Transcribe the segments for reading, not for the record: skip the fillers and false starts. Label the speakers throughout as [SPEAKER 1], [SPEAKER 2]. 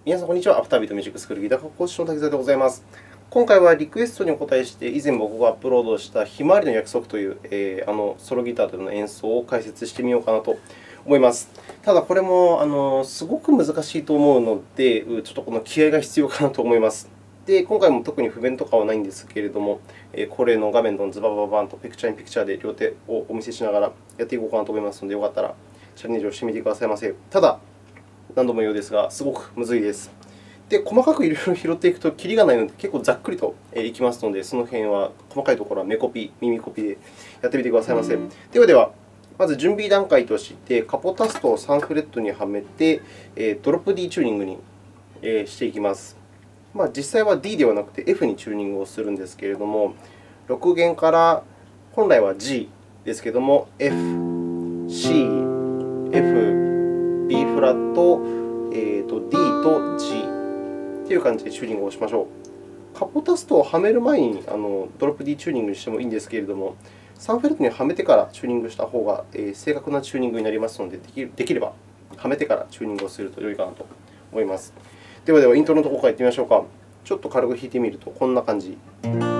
[SPEAKER 1] 皆さん、こんにちは。アフタービートミュージックスクールギター科講師の滝沢でございます。今回はリクエストにお答えして、以前僕がアップロードしたひまわりの約束という、ソロギターでの演奏を解説してみようかなと思います。ただ、これもすごく難しいと思うので、ちょっとこの気合が必要かなと思います。で、今回も特に不便とかはないんですけれども、恒例の画面のズバババンとピクチャーインピクチャーで両手をお見せしながらやっていこうかなと思いますので、よかったらチャレンジをしてみてくださいませ。ただ、何度も言うようですが、すごくむずいです。で、細かくいろいろ拾っていくとキリがないので、結構ざっくりといきますので、その辺は細かいところは目コピ、耳コピでやってみてくださいませ。では、まず準備段階として、カポタストを3フレットにはめて、ドロップ D チューニングにしていきます。実際は D ではなくて F にチューニングをするんですけれども、6弦から本来は G ですけれども、F、C、F、B フラット、D と G という感じでチューニングをしましょう。カポタストをはめる前にドロップ D チューニングにしてもいいんですけれども、3フレットにはめてからチューニングした方が正確なチューニングになりますので、できればはめてからチューニングをすると良いかなと思います。では、イントロのところからやってみましょうか。ちょっと軽く弾いてみると、こんな感じ。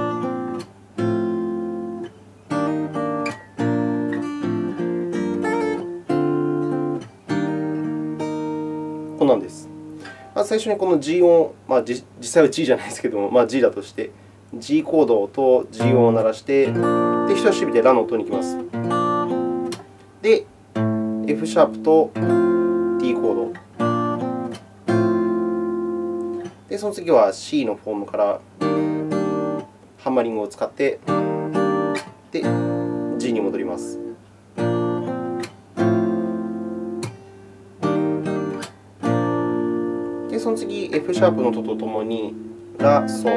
[SPEAKER 1] こんなんです。まず最初にこの G 音、実際は G じゃないですけれども、G だとして、G コードと G 音を鳴らして、人差し指でラの音に行きます。で、F シャープと D コード。で、その次は C のフォームからハンマリングを使って、で、G に戻ります。で、その次、F シャープの音とともにラ、ソ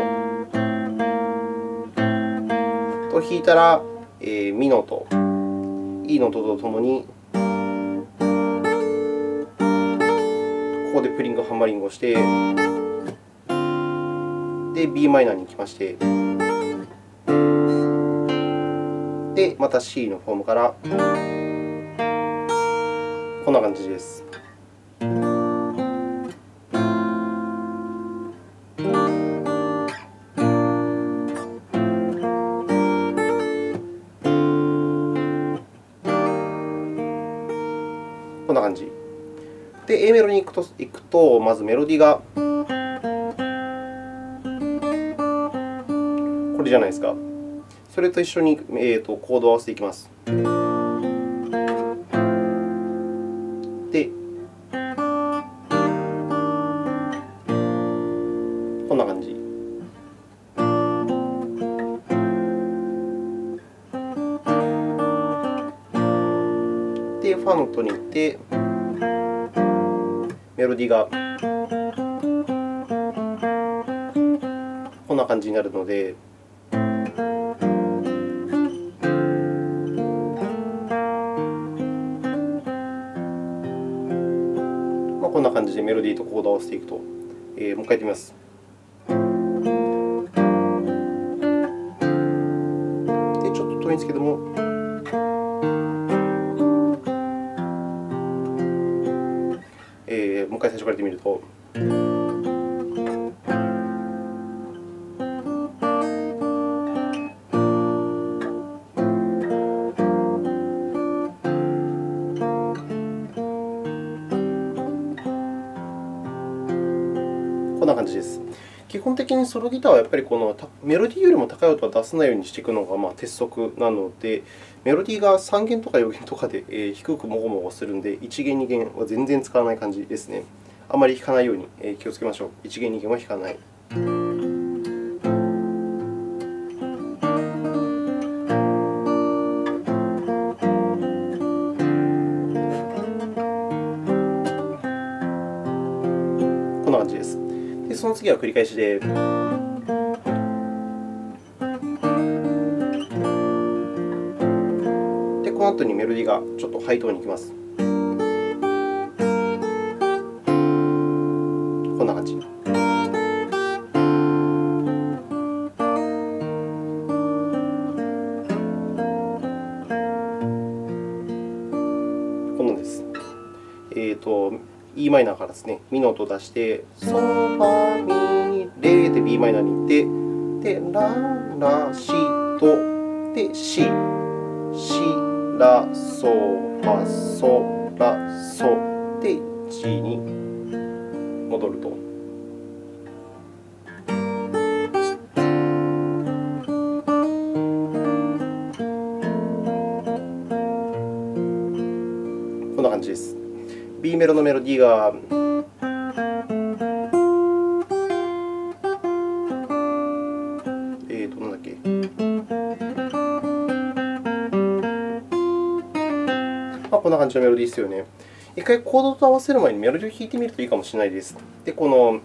[SPEAKER 1] と弾いたら、ミの音、E の音とともに、ここでプリング、ハンマリングをして、で、b マイナーに行きまして、で、また C のフォームから、こんな感じです。こんな感じ。で、A メロに行くと、まずメロディーがこれじゃないですか。それと一緒にコードを合わせていきます。で、こんな感じ。で、ファの音に行って、メロディーがこんな感じになるので、こんな感じでメロディーとコードを合わせていくと、もう一回やってみます。で、ちょっと遠いんですけども、もう一回最初からやってみると。こんな感じです。基本的にソロギターはやっぱりこのメロディーよりも高い音は出さないようにしていくのが鉄則なので、メロディーが3弦とか4弦とかで低くもごもごするので、1弦、2弦は全然使わない感じですね。あまり弾かないように気をつけましょう。1弦、2弦は弾かない。こんな感じです。で、その次は繰り返しで。で、この後にメロディーがちょっとハイトーンに行きます。こんな感じ。こんなです。E b マイナーからですね、ミの音を出して、ソ、ファ、ミ、レで b マイナーに行って、で、ラ、ラ、シと、で、シ、シ、ラ、ソ、ファ、ソ、ラ、ソで G に戻ると。こんな感じです。B メロのメロディーがなんだっけ。こんな感じのメロディーですよね。一回コードと合わせる前にメロディーを弾いてみるといいかもしれないです。で、この、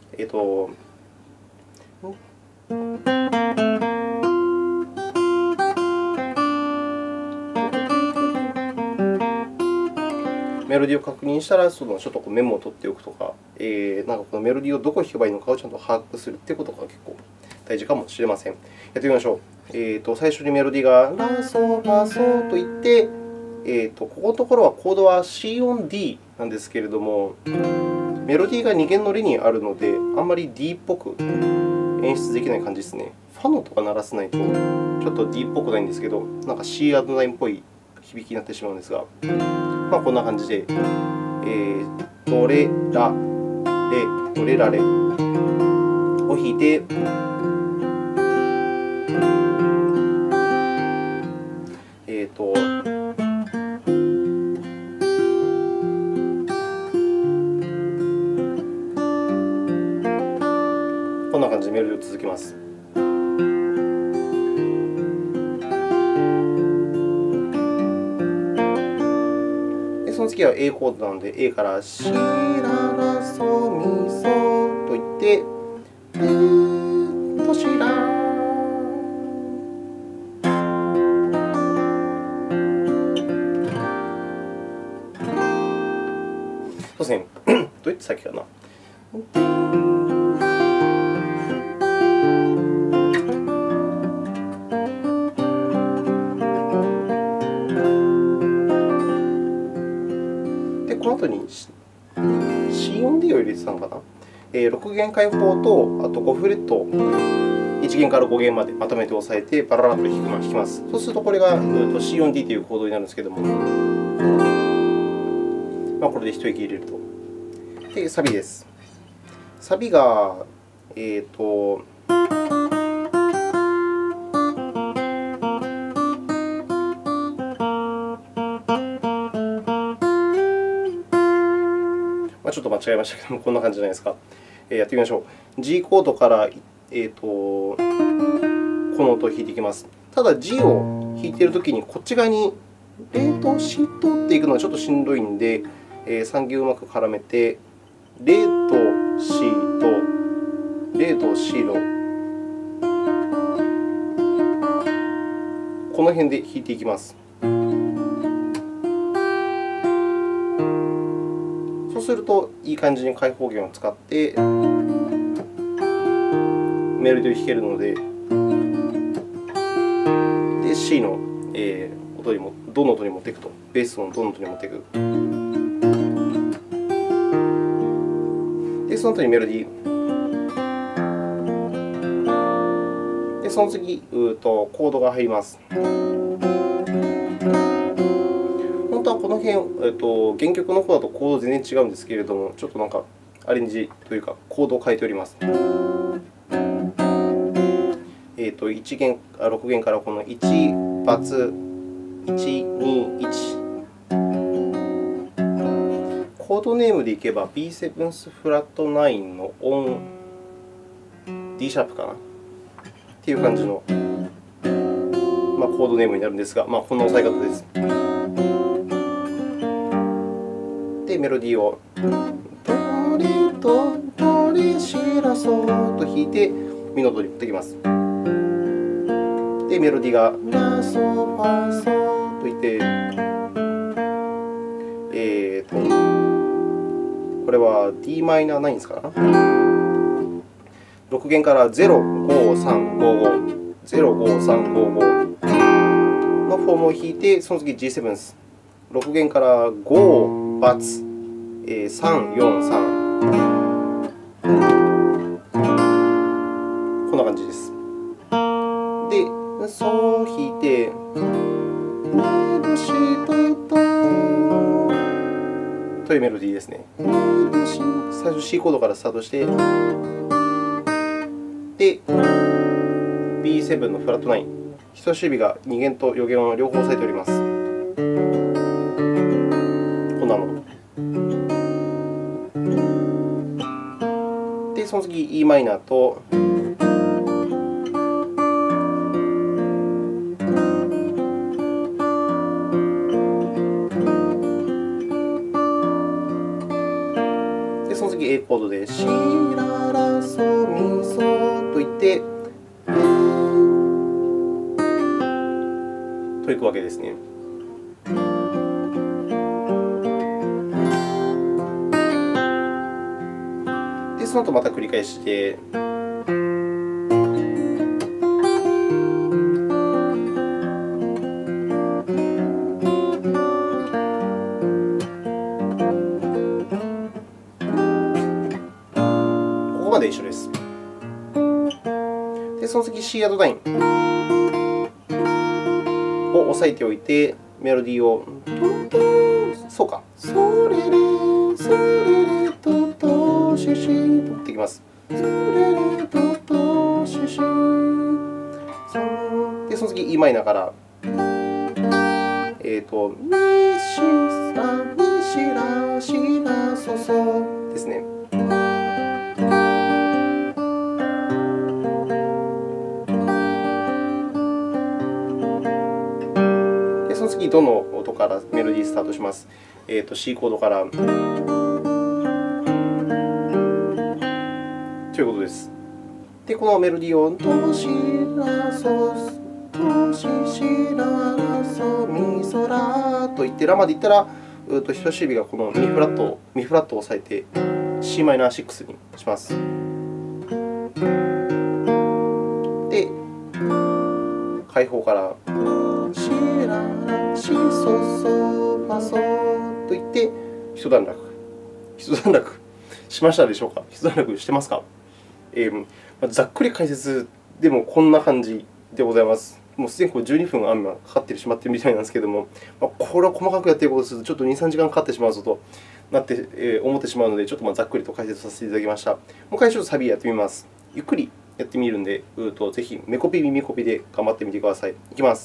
[SPEAKER 1] メロディーを確認したら、ちょっとメモを取っておくとか、なんかこのメロディーをどこ弾けばいいのかをちゃんと把握するということが結構大事かもしれません。やってみましょう。最初にメロディーがラ、ソ、ファ、ソといって、ここのところはコードは C 音 D なんですけれども、メロディーが2弦のレにあるので、あんまり D っぽく演出できない感じですね。ファの音が鳴らせないと、ちょっと D っぽくないんですけど、なんか C アドナインっぽい響きになってしまうんですが、こんな感じで、ドレ、ラ、レ、ドレ、ラ、レを弾いて、こんな感じでメロディーを続けます。その次は A コードなので、A からシ、ラ、ラ、ソ、ミ、ソといって、と、シ、ラ。そうですね。どうやって先かな。この後に C 音 D を入れてたのかな。6弦開放と、あと5フレットを1弦から5弦までまとめて押さえて、バララッと弾きます。そうすると、これが C 音 D というコードになるんですけれども、これで一息入れると。で、サビです。サビが、ちょっと間違えましたけども、こんな感じじゃないですか。やってみましょう。G コードから、この音を弾いていきます。ただ、G を弾いているときに、こっち側にレとシとっていくのはちょっとしんどいので、3弦をうまく絡めて、レとシと、レとシのこの辺で弾いていきます。そうすると、いい感じに開放弦を使ってメロディーを弾けるので、C の音にもどの音に持っていくと、ベースのどの音に持っていく。で、その後にメロディー。で、その次、コードが入ります。本当はこの辺、原曲の方だとコード全然違うんですけれども、ちょっとなんかアレンジというか、コードを変えております。6弦からこの1、バツ、1、2、1。コードネームでいけば B7th フラット9のオン D シャープかなっていう感じの、コードネームになるんですが、こんな押さえ方です。で、メロディーをドレドドレシラソと弾いて、ミの音に持ってきます。で、メロディーがラソファソといって、これは d マイナー9ですかな。6弦から0、5、3、5、5、0、5、3、5、5のフォームを弾いて、その次 G7 です。6弦から5、バツ、 3、4、3。こんな感じです。で、ソを弾いて、ドシドドというメロディーですね。最初 C コードからスタートして、で、B7 のフラット9。人差し指が2弦と4弦を両方押さえております。こんなの。で、その次 Em と、その次 A コードで、シララソミソといって、といくわけですね。で、その後また繰り返して、ここまで一緒です。で、その次 C アド9を押さえておいて、メロディーをそうか、ソレレソレレドドシシと持っていきます。ソレレドドシシ。で、その次 Em から、ミシラミシラシラソソですね。その次、ドの音からメロディースタートします。C コードからということです。で、このメロディーをドシラソドシシララソミソラといってラまでいったら、人差し指がこのミフラットを押さえて Cm6 にします。で、開放からシララシソソファソといって一段落。一段落しましたでしょうか？一段落してますか？ざっくり解説でもこんな感じでございます。もうすでに12分がかかってしまっているみたいなんですけれども、これを細かくやっていることをすると、ちょっと2、3時間かかってしまうぞと思ってしまうので、ちょっとざっくりと解説させていただきました。もう一回ちょっとサビやってみます。ゆっくりやってみるので、ぜひ目コピ、耳コピで頑張ってみてください。いきます。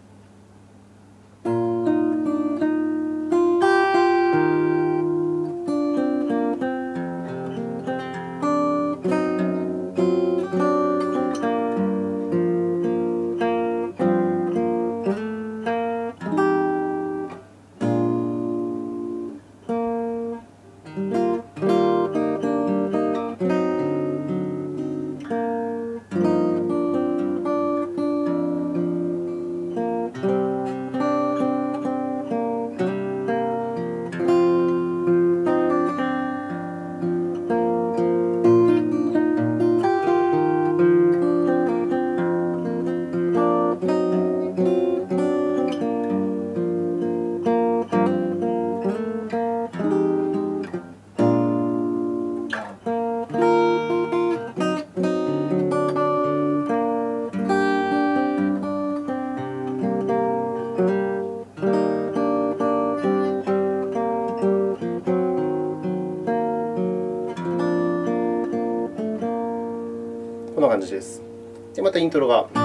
[SPEAKER 1] こんな感じです。で、またイントロが。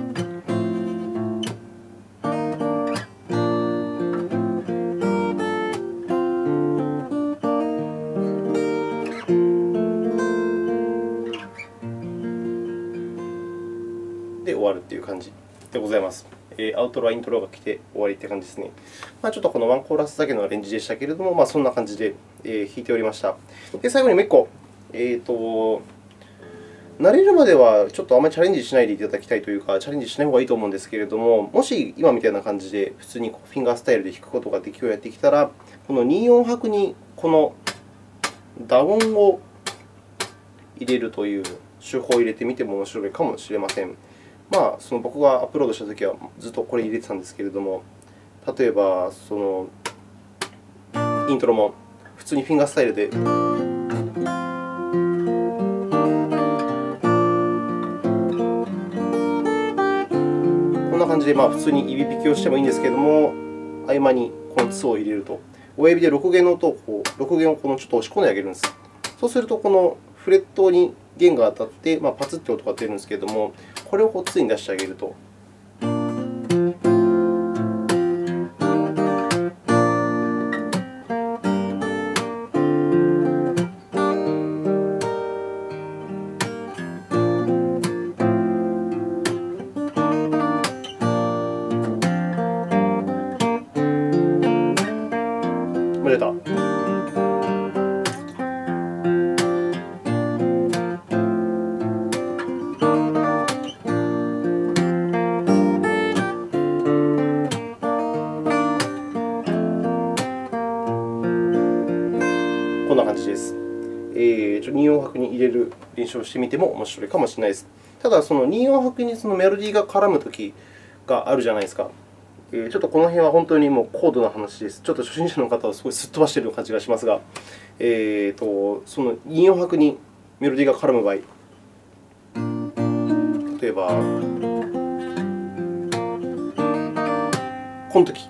[SPEAKER 1] で、終わるという感じでございます。アウトロはイントロが来て終わりという感じですね。ちょっとこのワンコーラスだけのアレンジでしたけれども、そんな感じで弾いておりました。で、最後にもう1個。慣れるまではちょっとあまりチャレンジしないでいただきたいというか、チャレンジしない方がいいと思うんですけれども、もし今みたいな感じで普通にフィンガースタイルで弾くことができるようになってきたら、この2音拍にこの打音を入れるという手法を入れてみても面白いかもしれません。僕がアップロードしたときはずっとこれ入れてたんですけれども、例えばイントロも普通通にフィンガースタイルで。こんな感じで、普通に指弾きをしてもいいんですけれども、合間にこの2を入れると、親指で6弦の音を6弦をちょっと押し込んであげるんです。そうすると、このフレットに弦が当たって、パツッと音が出るんですけれども、これを2に出してあげると。出た。こんな感じです。2音拍に入れる練習をしてみても面白いかもしれないです。ただ、その2音拍にそのメロディーが絡むときがあるじゃないですか。ちょっとこの辺は本当にもう高度な話です。ちょっと初心者の方はすごいすっ飛ばしている感じがしますが、その2音拍にメロディーが絡む場合、例えば、このとき。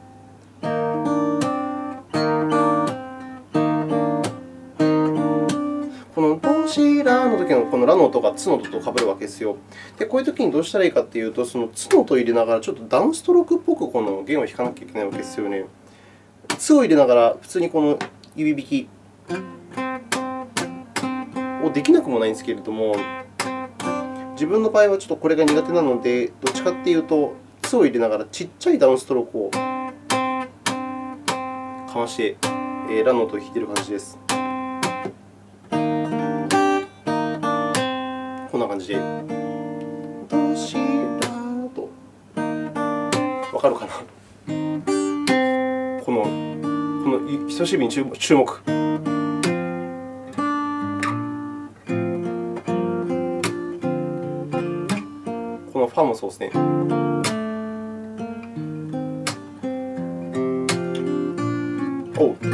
[SPEAKER 1] このドシラのときのこのラの音がツの音と被るわけですよ。で、こういうときにどうしたらいいかというと、そのツの音を入れながらちょっとダウンストロークっぽくこの弦を弾かなきゃいけないわけですよね。ツを入れながら普通にこの指弾きをできなくもないんですけれども、自分の場合はちょっとこれが苦手なので、どっちかというと、ツを入れながらちっちゃいダウンストロークをかまして、ラの音を弾いている感じです。こんな感じで、ドシラと、わかるかな？この人差し指に注目。このファもそうですね。おう。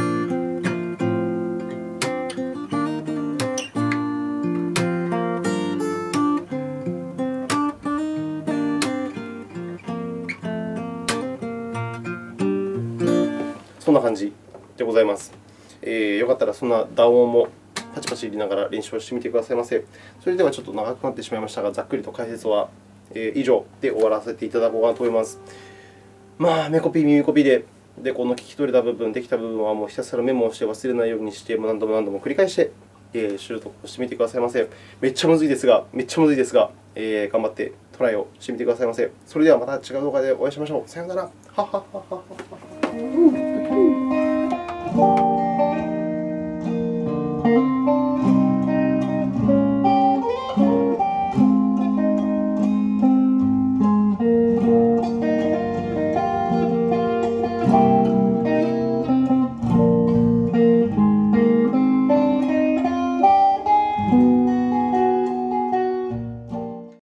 [SPEAKER 1] そんな感じでございます。よかったらそんな打音もパチパチ入れながら練習をしてみてくださいませ。それではちょっと長くなってしまいましたが、ざっくりと解説は以上で終わらせていただこうかなと思います。目コピ、耳コピで、この聞き取れた部分、できた部分はもうひたすらメモをして忘れないようにして、何度も何度も繰り返して習得をしてみてくださいませ。めっちゃむずいですが、頑張ってトライをしてみてくださいませ。それではまた違う動画でお会いしましょう。さようなら。